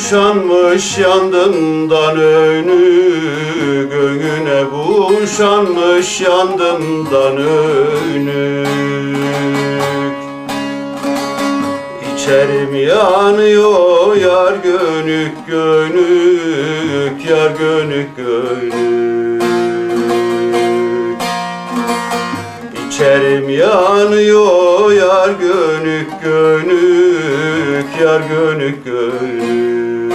kuşanmış yandımdan önü, göğüne kuşanmış yandımdan önü. İçerim yanıyor yar gönük gönük, yar gönük gönük. İçerim yanıyor yar gönük gönük, yar gönük gönük.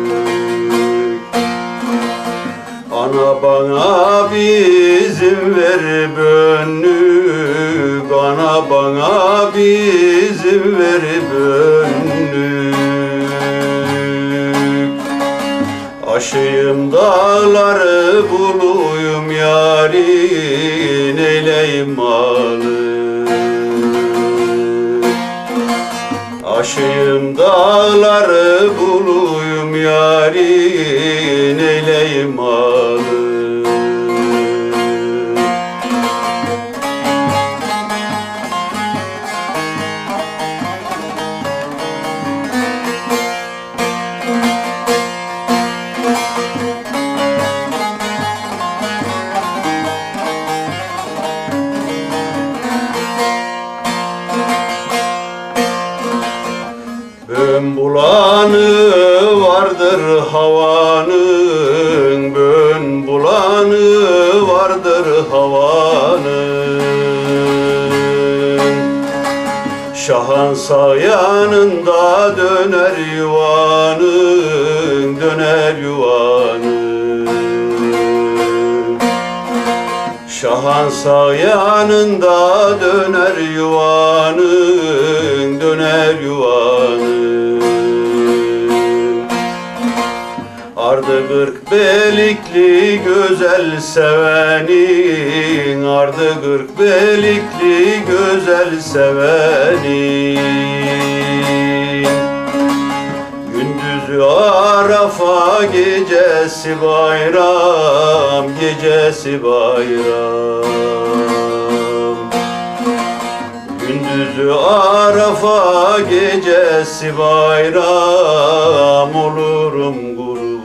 Ana bana bir izin ver bönlük, ana bana bir izin ver bönlük. Aşayım dağları buluyum yarin, eyleyim malı. Aşayım dağları buluyum yarin, eyleyim malı. Bön bulanı vardır havanın, bön bulanı vardır havanın. Şahan sağ yanında döner yuvanın, döner yuvanın. Şahan sağ yanında döner yuvanın, döner yuvanın. Ardı kırk belikli güzel sevenin, ardı kırk belikli güzel sevenin. Gündüzü Arafa, gecesi bayram, gecesi bayram. Gündüzü Arafa, gecesi bayram, olurum gurur.